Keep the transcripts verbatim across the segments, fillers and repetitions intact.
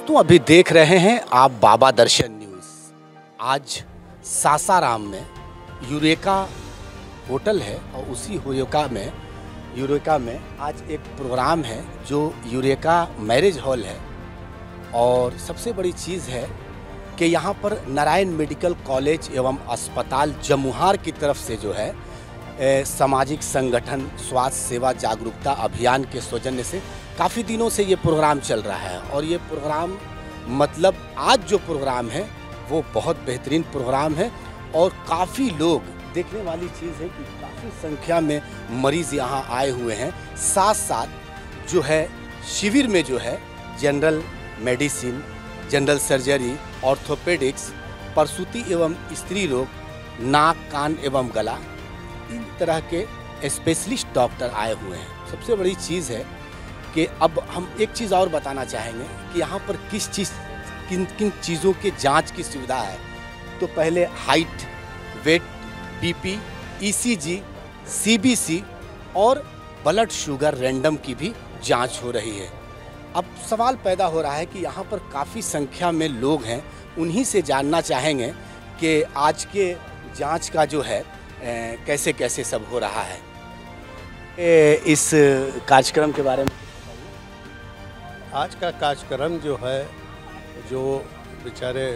दोस्तों अभी देख रहे हैं आप बाबा दर्शन न्यूज़। आज सासाराम में यूरेका होटल है और उसी यूरेका में यूरेका में आज एक प्रोग्राम है जो यूरेका मैरिज हॉल है। और सबसे बड़ी चीज़ है कि यहाँ पर नारायण मेडिकल कॉलेज एवं अस्पताल जमुहार की तरफ से जो है ए, सामाजिक संगठन स्वास्थ्य सेवा जागरूकता अभियान के सौजन्य से काफ़ी दिनों से ये प्रोग्राम चल रहा है। और ये प्रोग्राम मतलब आज जो प्रोग्राम है वो बहुत बेहतरीन प्रोग्राम है और काफ़ी लोग, देखने वाली चीज़ है कि काफ़ी संख्या में मरीज़ यहाँ आए हुए हैं। साथ साथ जो है शिविर में जो है general medicine, general surgery, orthopaedics, प्रसूति एवं स्त्री रोग, नाक कान एवं गला, इन तरह के स्पेशलिस्ट डॉक्टर आए हुए हैं। सबसे बड़ी चीज़ है कि अब हम एक चीज़ और बताना चाहेंगे कि यहाँ पर किस चीज़ किन किन चीज़ों के जांच की सुविधा है। तो पहले height, weight, BP, ECG, CBC और ब्लड शुगर रैंडम की भी जांच हो रही है। अब सवाल पैदा हो रहा है कि यहाँ पर काफ़ी संख्या में लोग हैं, उन्हीं से जानना चाहेंगे कि आज के जांच का जो है ए, कैसे कैसे सब हो रहा है। ए, इस कार्यक्रम के बारे में आज का कार्यक्रम जो है, जो बेचारे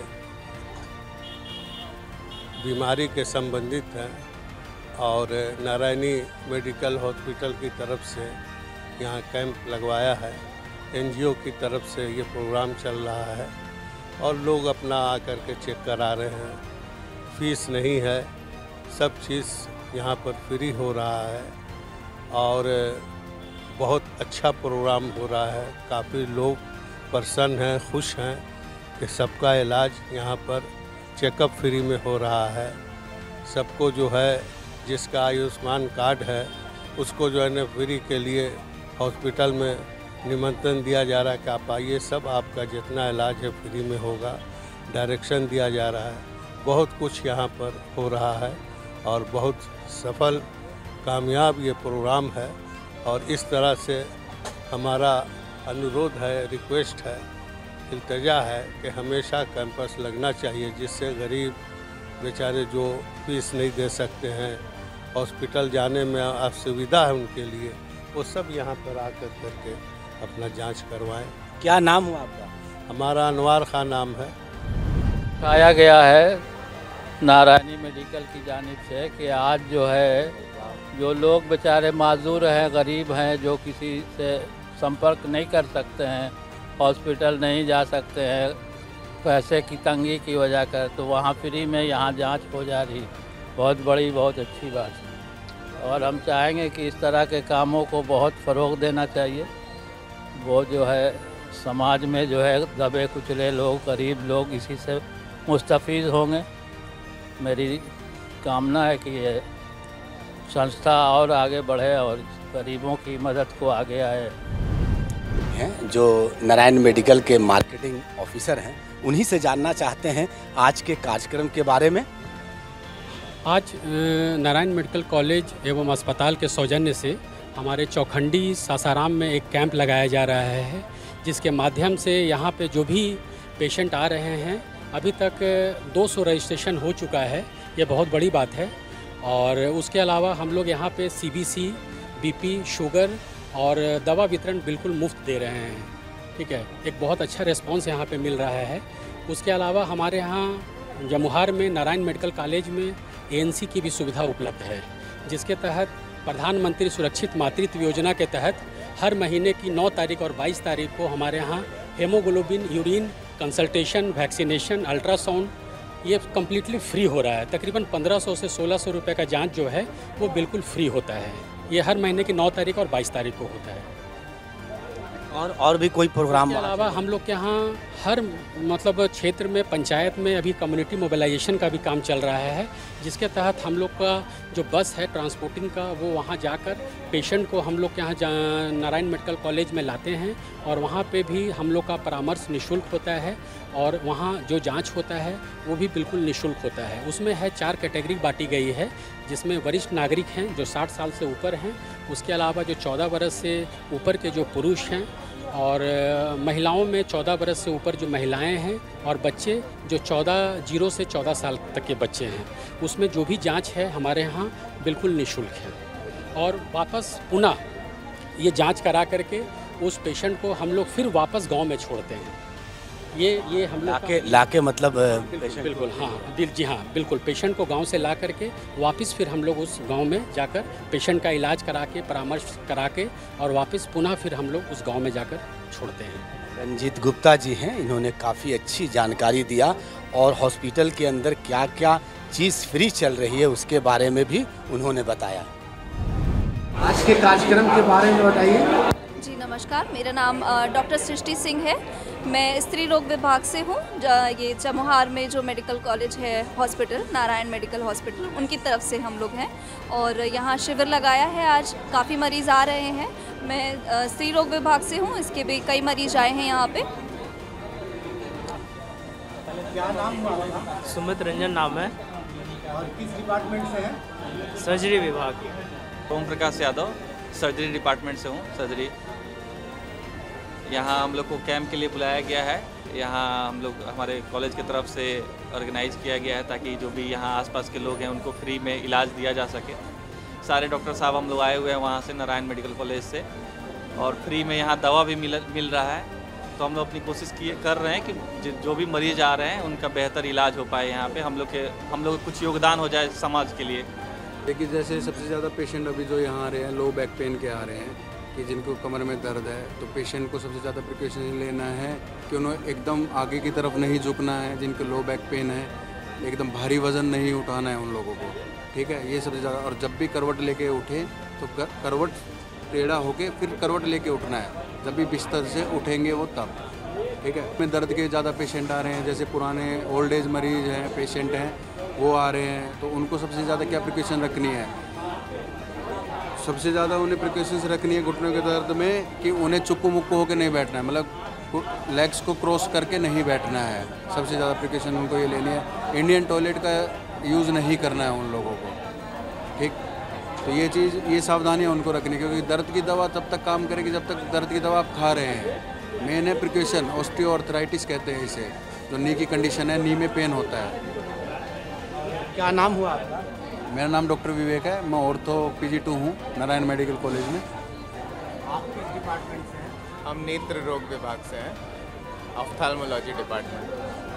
बीमारी के संबंधित हैं और नारायणी मेडिकल हॉस्पिटल की तरफ से यहाँ कैंप लगवाया है। एनजीओ की तरफ से ये प्रोग्राम चल रहा है और लोग अपना आकर के चेक करा रहे हैं। फीस नहीं है, सब चीज़ यहाँ पर फ्री हो रहा है और बहुत अच्छा प्रोग्राम हो रहा है। काफ़ी लोग प्रसन्न हैं, खुश हैं कि सबका इलाज यहाँ पर चेकअप फ्री में हो रहा है। सबको जो है जिसका आयुष्मान कार्ड है उसको जो है ना फ्री के लिए हॉस्पिटल में निमंत्रण दिया जा रहा है कि आप आइए, सब आपका जितना इलाज है फ्री में होगा। डायरेक्शन दिया जा रहा है। बहुत कुछ यहाँ पर हो रहा है और बहुत सफल कामयाब ये प्रोग्राम है। और इस तरह से हमारा अनुरोध है, रिक्वेस्ट है, इल्तिजा है कि हमेशा कैंपस लगना चाहिए, जिससे गरीब बेचारे जो फीस नहीं दे सकते हैं, हॉस्पिटल जाने में असुविधा है उनके लिए, वो सब यहाँ पर आकर करके अपना जांच करवाएं। क्या नाम हुआ आपका? हमारा अनवार खान नाम है। पाया गया है नारायणी मेडिकल की जानिब से कि आज जो है जो लोग बेचारे माजूर हैं, गरीब हैं, जो किसी से संपर्क नहीं कर सकते हैं, हॉस्पिटल नहीं जा सकते हैं पैसे की तंगी की वजह कर, तो वहाँ फ्री में यहाँ जांच हो जा रही। बहुत बड़ी, बहुत अच्छी बात है और हम चाहेंगे कि इस तरह के कामों को बहुत फ़रोग़ देना चाहिए। वो जो है समाज में जो है दबे कुचले लोग, गरीब लोग इसी से मुस्तफ़ीज़ होंगे। मेरी कामना है कि ये संस्था और आगे बढ़े और गरीबों की मदद को आगे आए। हैं जो नारायण मेडिकल के मार्केटिंग ऑफिसर हैं, उन्हीं से जानना चाहते हैं आज के कार्यक्रम के बारे में। आज नारायण मेडिकल कॉलेज एवं अस्पताल के सौजन्य से हमारे चौखंडी सासाराम में एक कैंप लगाया जा रहा है, जिसके माध्यम से यहाँ पे जो भी पेशेंट आ रहे हैं, अभी तक दो सौ रजिस्ट्रेशन हो चुका है। ये बहुत बड़ी बात है। और उसके अलावा हम लोग यहाँ पे सीबीसी, बीपी, शुगर और दवा वितरण बिल्कुल मुफ्त दे रहे हैं। ठीक है, एक बहुत अच्छा रिस्पांस यहाँ पे मिल रहा है। उसके अलावा हमारे यहाँ जमुहार में नारायण मेडिकल कॉलेज में एएनसी की भी सुविधा उपलब्ध है, जिसके तहत प्रधानमंत्री सुरक्षित मातृत्व योजना के तहत हर महीने की नौ तारीख और बाईस तारीख को हमारे यहाँ haemoglobin, urine consultation, vaccination, ultrasound ये कम्प्लीटली फ्री हो रहा है। तकरीबन पंद्रह सौ से सोलह सौ रुपये का जांच जो है वो बिल्कुल फ्री होता है। ये हर महीने की नौ तारीख और बाईस तारीख को होता है। और और भी कोई प्रोग्राम? इसके अलावा हम लोग के यहाँ हर मतलब क्षेत्र में, पंचायत में अभी कम्युनिटी मोबिलाइजेशन का भी काम चल रहा है, जिसके तहत हम लोग का जो बस है ट्रांसपोर्टिंग का, वो वहाँ जाकर पेशेंट को हम लोग के यहाँ नारायण मेडिकल कॉलेज में लाते हैं और वहाँ पे भी हम लोग का परामर्श निःशुल्क होता है और वहाँ जो जांच होता है वो भी बिल्कुल निःशुल्क होता है। उसमें है चार कैटेगरी बांटी गई है, जिसमें वरिष्ठ नागरिक हैं जो साठ साल से ऊपर हैं, उसके अलावा जो चौदह वर्ष से ऊपर के जो पुरुष हैं और महिलाओं में चौदह बरस से ऊपर जो महिलाएं हैं और बच्चे जो चौदह जीरो से चौदह साल तक के बच्चे हैं, उसमें जो भी जांच है हमारे यहाँ बिल्कुल निःशुल्क है। और वापस पुनः ये जांच करा करके उस पेशेंट को हम लोग फिर वापस गांव में छोड़ते हैं। ये ये हम लोग लाके लाके मतलब बिल्कुल, बिल्कुल हाँ बिल जी हाँ बिल्कुल, पेशेंट को गांव से ला करके वापस फिर हम लोग उस गांव में जाकर पेशेंट का इलाज करा के परामर्श करा के और वापस पुनः फिर हम लोग उस गांव में जाकर छोड़ते हैं। रंजीत गुप्ता जी हैं, इन्होंने काफ़ी अच्छी जानकारी दिया और हॉस्पिटल के अंदर क्या क्या चीज़ फ्री चल रही है उसके बारे में भी उन्होंने बताया। आज के कार्यक्रम के बारे में बताइए। जी नमस्कार, मेरा नाम डॉक्टर सृष्टि सिंह है। मैं स्त्री रोग विभाग से हूँ। ये चमोहार में जो मेडिकल कॉलेज है, हॉस्पिटल नारायण मेडिकल हॉस्पिटल, उनकी तरफ से हम लोग हैं और यहाँ शिविर लगाया है। आज काफ़ी मरीज़ आ रहे हैं। मैं स्त्री रोग विभाग से हूँ, इसके भी कई मरीज आए हैं यहाँ पे। क्या नाम हुआ? सुमित रंजन नाम है। और किस डिपार्टमेंट से हैं? सर्जरी विभाग। ओम प्रकाश यादव, सर्जरी डिपार्टमेंट से हूँ। सर्जरी यहाँ हम लोग को कैंप के लिए बुलाया गया है। यहाँ हम लोग हमारे कॉलेज की तरफ से ऑर्गेनाइज किया गया है ताकि जो भी यहाँ आसपास के लोग हैं उनको फ्री में इलाज दिया जा सके। सारे डॉक्टर साहब हम लोग आए हुए हैं वहाँ से, नारायण मेडिकल कॉलेज से, और फ्री में यहाँ दवा भी मिल मिल रहा है। तो हम लोग अपनी कोशिश किए कर रहे हैं कि जो भी मरीज आ रहे हैं उनका बेहतर इलाज हो पाए यहाँ पे। हम लोग के हम लोग कुछ योगदान हो जाए समाज के लिए। देखिए, जैसे सबसे ज़्यादा पेशेंट अभी जो यहाँ आ रहे हैं लो बैक पेन के आ रहे हैं कि जिनको कमर में दर्द है, तो पेशेंट को सबसे ज़्यादा प्रिकॉशन लेना है कि उन्हें एकदम आगे की तरफ नहीं झुकना है। जिनको लो बैक पेन है, एकदम भारी वज़न नहीं उठाना है उन लोगों को, ठीक है, ये सबसे ज़्यादा। और जब भी करवट लेके उठे तो करवट टेढ़ा होके फिर करवट लेके उठना है। जब भी बिस्तर से उठेंगे वो तब, ठीक है। में दर्द के ज़्यादा पेशेंट आ रहे हैं, जैसे पुराने ओल्ड एज मरीज हैं, पेशेंट हैं, वो आ रहे हैं, तो उनको सबसे ज़्यादा क्या प्रिकॉशन रखनी है? सबसे ज़्यादा उन्हें प्रिकॉशंस रखनी है घुटनों के दर्द में कि उन्हें चुक्कू मुक्कू होकर नहीं बैठना है, मतलब लेग्स को क्रॉस करके नहीं बैठना है। सबसे ज़्यादा प्रिकॉशन उनको ये लेनी है। इंडियन टॉयलेट का यूज़ नहीं करना है उन लोगों को, ठीक। तो ये चीज़, ये सावधानियाँ उनको रखनी है, क्योंकि दर्द की दवा तब तक काम करेगी जब तक दर्द की दवा आप खा रहे हैं। मेन है प्रिकॉशन, ऑस्टियोआर्थराइटिस कहते हैं इसे, जो नी की कंडीशन है, नी में पेन होता है। क्या नाम हुआ आपका? मेरा नाम डॉक्टर विवेक है। मैं ऑर्थो पीजी टू हूँ नारायण मेडिकल कॉलेज में। आप किस डिपार्टमेंट से हैं? हम नेत्र रोग विभाग से हैं, ऑफ्थाल्मोलॉजी डिपार्टमेंट।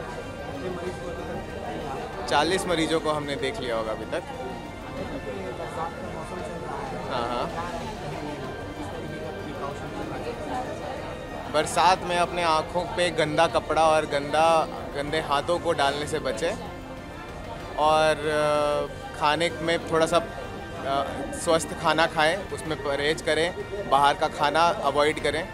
चालीस मरीजों को हमने देख लिया होगा अभी तक। हाँ हाँ बरसात में अपने आँखों पे गंदा कपड़ा और गंदा गंदे हाथों को डालने से बचें, और खाने में थोड़ा सा स्वस्थ खाना खाएं, उसमें परहेज करें, बाहर का खाना अवॉइड करें।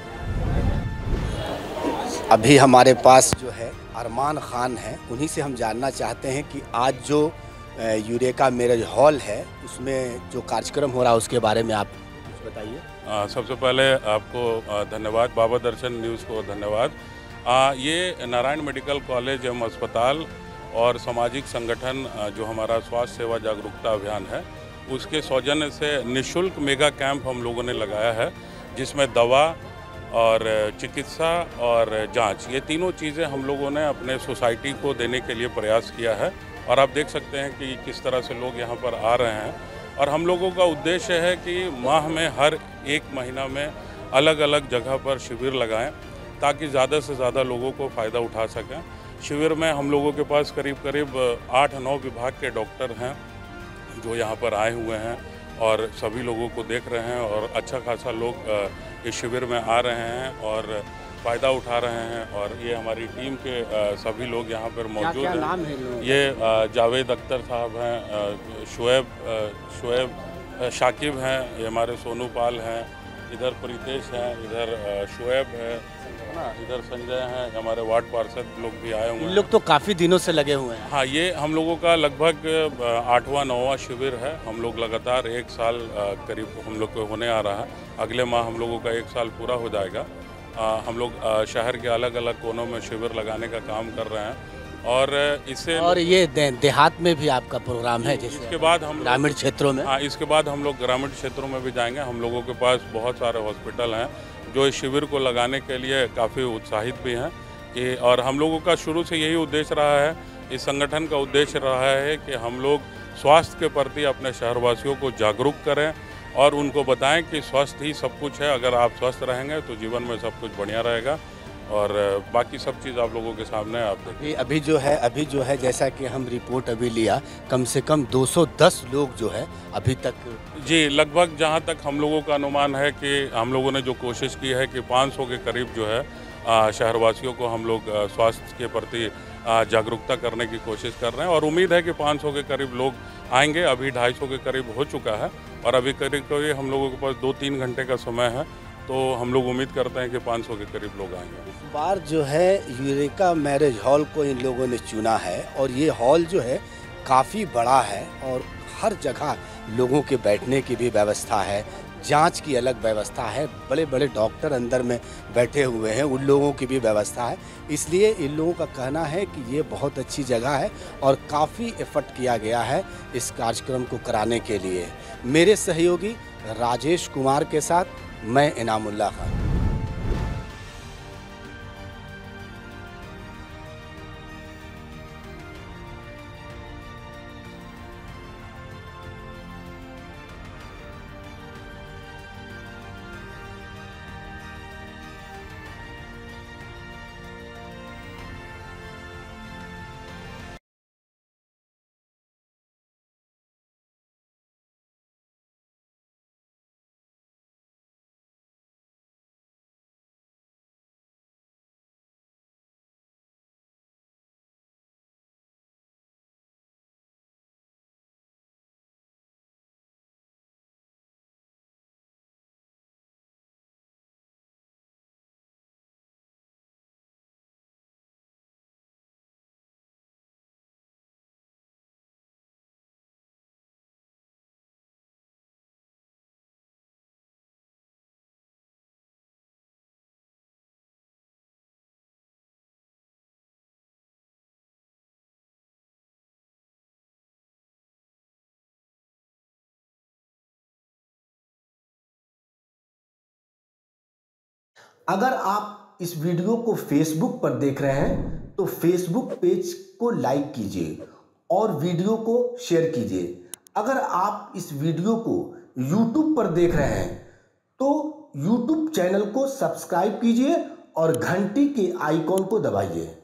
अभी हमारे पास जो है अरमान खान है, उन्हीं से हम जानना चाहते हैं कि आज जो यूरेका मैरिज हॉल है उसमें जो कार्यक्रम हो रहा है उसके बारे में आप कुछ बताइए। सबसे पहले आपको धन्यवाद, बाबा दर्शन न्यूज़ को धन्यवाद। आ, ये नारायण मेडिकल कॉलेज एवं अस्पताल और सामाजिक संगठन जो हमारा स्वास्थ्य सेवा जागरूकता अभियान है, उसके सौजन्य से निःशुल्क मेगा कैंप हम लोगों ने लगाया है, जिसमें दवा और चिकित्सा और जांच, ये तीनों चीज़ें हम लोगों ने अपने सोसाइटी को देने के लिए प्रयास किया है। और आप देख सकते हैं कि किस तरह से लोग यहाँ पर आ रहे हैं। और हम लोगों का उद्देश्य है कि माह में हर एक महीना में अलग अलग जगह पर शिविर लगाएं, ताकि ज़्यादा से ज़्यादा लोगों को फ़ायदा उठा सकें। शिविर में हम लोगों के पास करीब करीब आठ नौ विभाग के डॉक्टर हैं जो यहाँ पर आए हुए हैं और सभी लोगों को देख रहे हैं, और अच्छा खासा लोग इस शिविर में आ रहे हैं और फ़ायदा उठा रहे हैं। और ये हमारी टीम के सभी लोग यहाँ पर मौजूद क्या हैं। नाम है लोग? ये जावेद अख्तर साहब हैं, शुएब शुएब शाकिब हैं, ये हमारे सोनू पाल हैं, इधर प्रीतेश हैं, इधर शुएब है, इधर संजय हैं, हमारे वार्ड पार्षद लोग भी आए हुए हैं। लोग तो काफ़ी दिनों से लगे हुए हैं। हाँ, ये हम लोगों का लगभग आठवां नौवां शिविर है। हम लोग लगातार एक साल करीब हम लोग को होने आ रहा है। अगले माह हम लोगों का एक साल पूरा हो जाएगा। आ, हम लोग आ, शहर के अलग अलग कोनों में शिविर लगाने का काम कर रहे हैं। और इससे और ये दे, देहात में भी आपका प्रोग्राम है, जैसे इसके बाद हम ग्रामीण क्षेत्रों में? हाँ, इसके बाद हम लोग ग्रामीण क्षेत्रों में भी जाएंगे। हम लोगों के पास बहुत सारे हॉस्पिटल हैं जो इस शिविर को लगाने के लिए काफ़ी उत्साहित भी हैं कि, और हम लोगों का शुरू से यही उद्देश्य रहा है, इस संगठन का उद्देश्य रहा है कि हम लोग स्वास्थ्य के प्रति अपने शहरवासियों को जागरूक करें और उनको बताएं कि स्वास्थ्य ही सब कुछ है। अगर आप स्वस्थ रहेंगे तो जीवन में सब कुछ बढ़िया रहेगा और बाकी सब चीज़ आप लोगों के सामने आप देखिए। अभी जो है अभी जो है जैसा कि हम रिपोर्ट अभी लिया, कम से कम दो सौ दस लोग जो है अभी तक। जी, लगभग जहां तक हम लोगों का अनुमान है कि हम लोगों ने जो कोशिश की है कि पाँच सौ के करीब जो है शहरवासियों को हम लोग स्वास्थ्य के प्रति जागरूकता करने की कोशिश कर रहे हैं और उम्मीद है कि पाँच सौ के करीब लोग आएंगे। अभी ढाई सौ के करीब हो चुका है और अभी करीब करीब हम लोगों के पास दो तीन घंटे का समय है, तो हम लोग उम्मीद करते हैं कि पाँच सौ के करीब लोग आएंगे। इस बार जो है यूरेका मैरिज हॉल को इन लोगों ने चुना है और ये हॉल जो है काफ़ी बड़ा है और हर जगह लोगों के बैठने की भी व्यवस्था है, जांच की अलग व्यवस्था है, बड़े बड़े डॉक्टर अंदर में बैठे हुए हैं, उन लोगों की भी व्यवस्था है। इसलिए इन लोगों का कहना है कि ये बहुत अच्छी जगह है और काफ़ी एफर्ट किया गया है इस कार्यक्रम को कराने के लिए। मेरे सहयोगी राजेश कुमार के साथ मैं इनामुल्लाह खान। अगर आप इस वीडियो को फेसबुक पर देख रहे हैं तो फेसबुक पेज को लाइक कीजिए और वीडियो को शेयर कीजिए। अगर आप इस वीडियो को यूट्यूब पर देख रहे हैं तो यूट्यूब चैनल को सब्सक्राइब कीजिए और घंटी के आइकॉन को दबाइए।